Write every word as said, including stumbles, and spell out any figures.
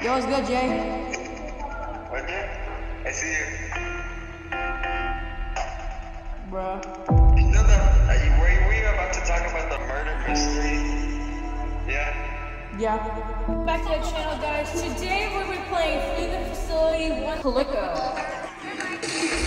Yo, what's good, Jay? What, Jay? I see you. Bruh. You know the, are you, were, you, were you about to talk about the murder mystery? Yeah? Yeah. Back to the channel, guys. Today we'll be playing Flee the Facility one Calico.